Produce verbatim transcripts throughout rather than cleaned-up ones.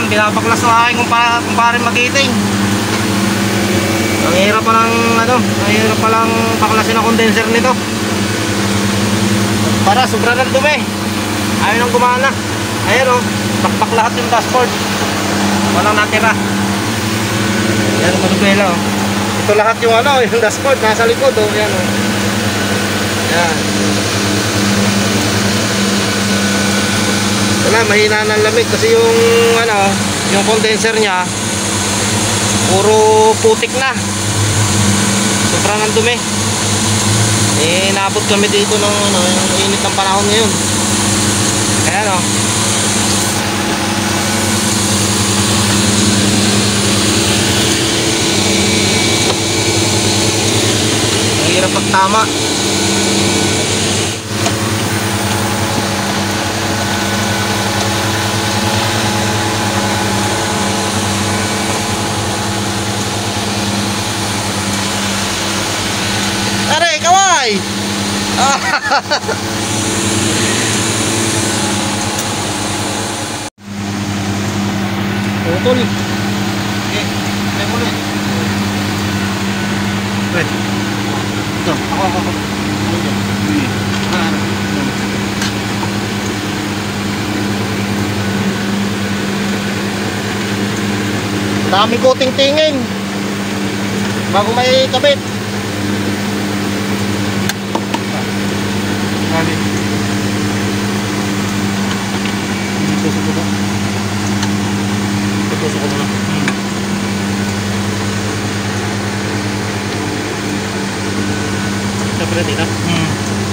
Yan, binabaklas ng aking kumpare, kumpare magiting. Ang hirap pa lang, ano, ang hirap pa lang baklasin ang condenser nito. Para sobra ng dumi. Ayaw nang gumana. Ayan o, bakbak lahat yung dashboard. Walang natira. Yan ang manubela o. Ito lahat yung ano, yung dashboard nasa likod o. Yan o. Yan. Wala, mahina ng lamig kasi yung ano, yung condenser nya puro putik na. Sobra ng dumi. Eh, naabot kami dito ng ano, yung init ng panahon ngayon. Ayan o. Ang hirap pagtama. Aray, kaway! Utol. Okay, may muli. Wait. Ito, ako, ako, ako. Dami ko ting-tingin bago may kabit. Kabit. Tusok ko ba? Tusok ko na. Siyempre dito. Hmm.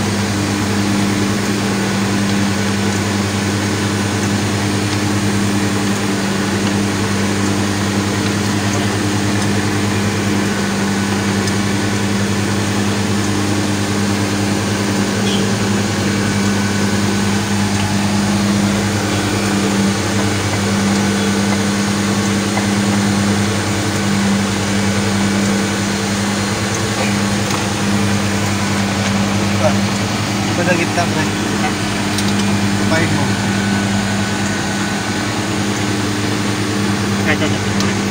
Pada kita pre. Baik mo. Kaya dyan.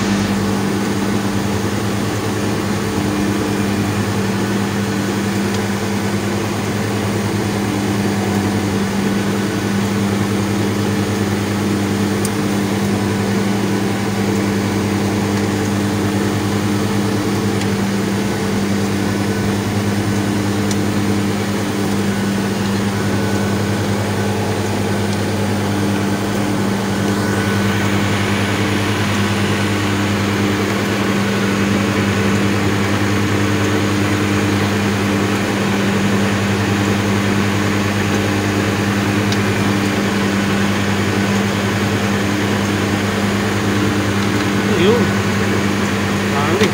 Yun. Dami.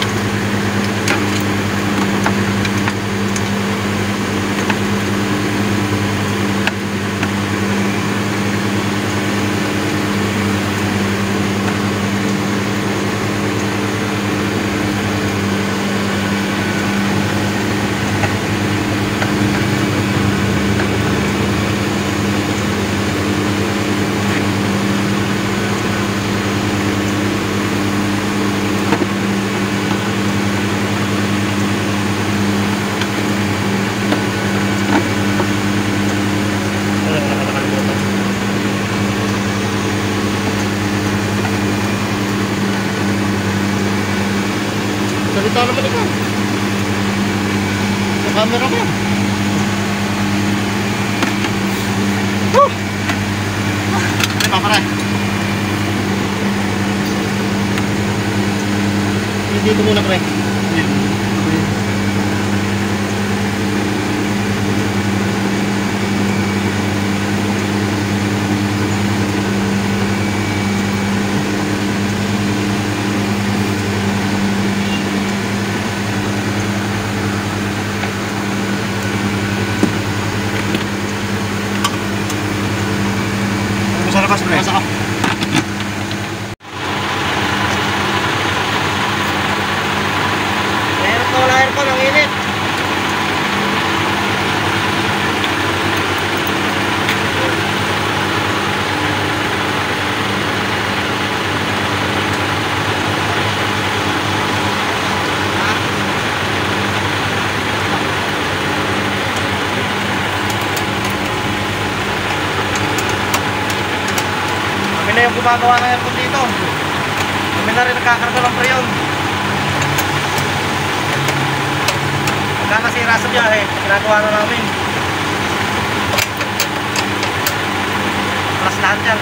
Salita naman ikaw. Sa camera mo. Woo! Ay, paparay. Dito muna, pre. Masarap pre. Masarap. gumagawa ng aircon dito. Kami na rin nagkakarga ng preyon. Pagka nasira sa biyahe, ginagawa na namin. Plus lahat yan.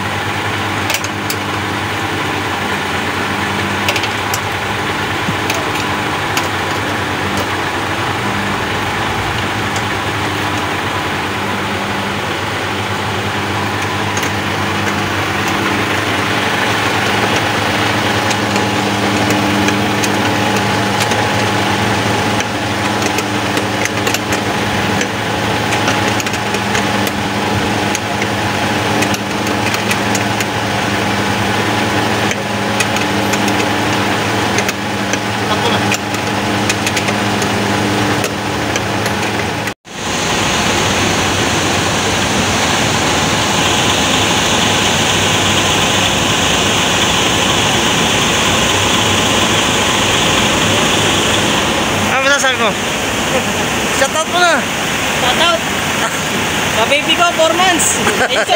Sabi mo? Shoutout mo na. Shoutout. Sa baby ko, four months.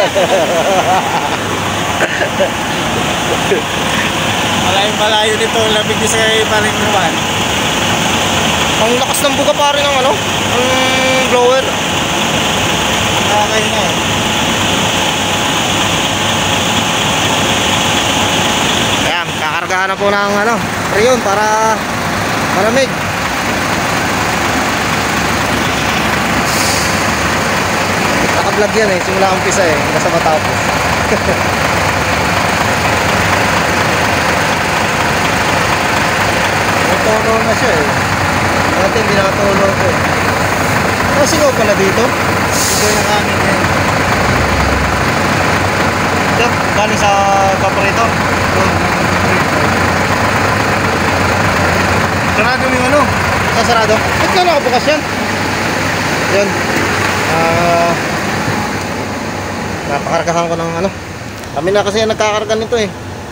Malayo-malayo dito. Labig niyo sa paling naman. Ang lakas ng buga pare ng ano? Ang blower. Okay na eh. Ayan, kakargahan na po ng ano, preyon para malamig. Naka-vlog yan eh, simula umpisa eh, hanggang sa matapos. Natulo na siya eh. Dati hindi nakatulo ko eh. Nasingaw pala dito. Ito yung hangin yan. Diyan, galing sa evaporator. Sarado yung ano? Sa sarado? Ba't ka nakabukas yan? Yan. Ah... Napakargahan ko ng ano. Kami na kasi nagkakarga nito eh.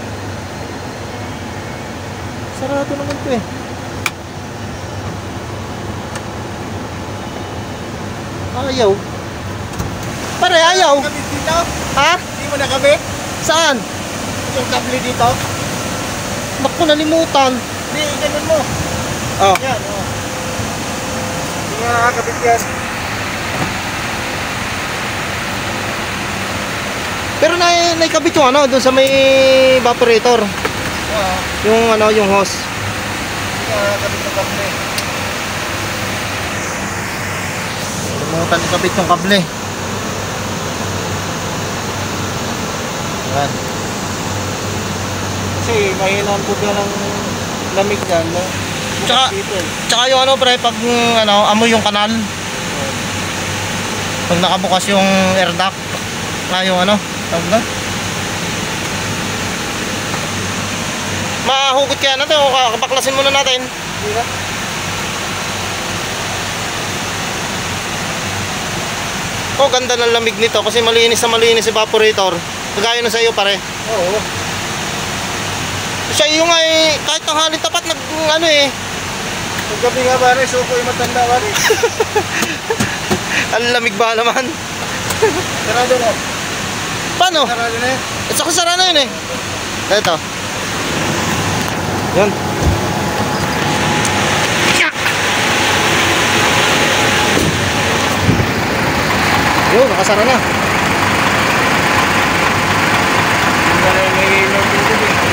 Sarado naman ito eh. Ayaw. Pare, ayaw. Kabit dito? Ha? Hindi mo nakabit? Saan? Yung kable dito? Naku, nalimutan. Hindi, ganun mo. Oh. Yan, oh. Hindi nga nakakabit yan. Pero na naikabit yung ano, doon sa may evaporator. Oo. Yung ano, yung hose. Hindi nga nakakabit ng kable. Limutan ikabit yung kable. Yan. Kasi mahina ang buga ng lamig dyan, no? Tsaka, tsaka yung ano pre, pag ano, amoy yung kanal. Pag nakabukas yung air duct, na yung ano, tawag na. Mahugot kaya natin o kapaklasin muna natin. Hindi na. Oh, ganda ng lamig nito kasi malinis na malinis evaporator. Kagaya na sa iyo pare. Oo. Sa iyo nga eh, kahit tanghalin tapat nag ano eh. Pag gabi nga pare, suko yung matanda pare. Ang lamig ba naman? Sarado na. Paano? Sarado na yan. At saka sara na yun eh. Ito. Yun. Yun, nakasara na. May may inom din din eh.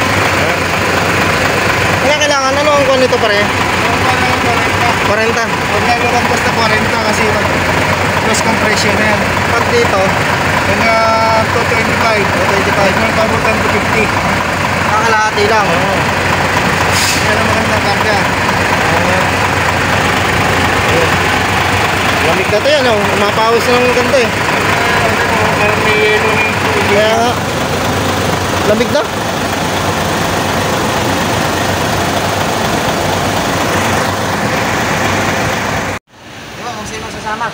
Kaya kailangan ano ang kuha nito pare? Yung parang forty. forty. Huwag na lumang basta forty kasi mag close compression na yan. Pag dito, Yung uh, two twenty-five. two twenty-five. Huwag mo pabutan to fifty. kakalahati lang. Yan ang magandang karga. Lamig na ito yan oh. Mapawis na ng ganda eh. Parang may yelo na yung tubig. Kaya nga, lamig na. Diba kung sino sasama?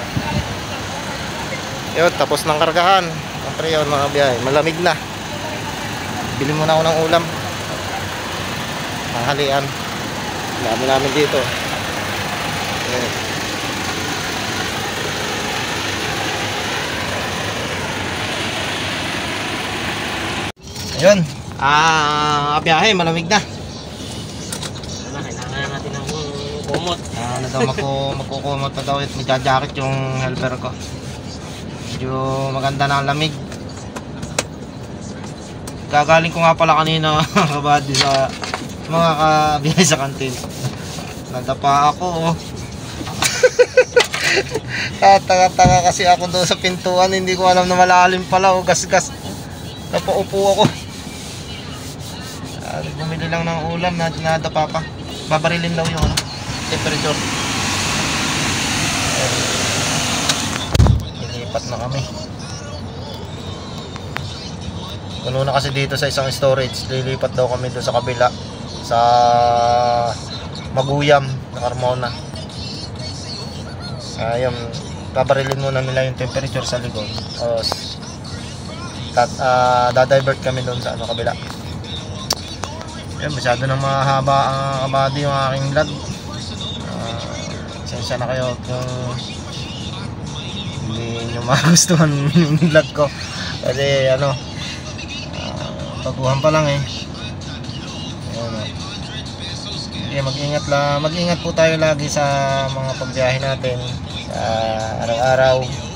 Yun, tapos ng kargahan. Siyempre yun mga biyahe, malamig na. Bili muna ako ng ulam. Tanghalian. Dami namin dito. Ayan. Ayun. Ah, biyahe, malamig na. Ano, kailangan natin ng kumot. Ah, ano daw, magku magkukumot na daw at magja-jacket yung helper ko. Medyo maganda na ang lamig. Gagaling ko nga pala kanina kabady sa mga kabiyahe sa kantin. Nadapa ako oh. Tatanga-tanga kasi ako doon sa pintuan, hindi ko alam na malalim pala oh, gas-gas. Napaupo ako. Ah, bumili lang ng ulam na nadapa pa. Babarilin daw yung ano, temperature. Lilipat na kami. Puno na kasi dito sa isang storage. Lilipat daw kami doon sa kabila sa Maguyam na Carmona. Ayun, babarilin muna nila yung temperature sa likod. Tapos tat, uh, dadivert kami doon sa ano, kabila. Ayun, masyado nang mahaba ang uh, kabady yung aking vlog. Uh, sensya na kayo kung hindi nyo magustuhan yung vlog ko. Kasi ano, baguhan pa lang eh. Ayan o. Okay, mag-ingat lang. Mag-ingat po tayo lagi sa mga pagbiyahe natin sa araw-araw.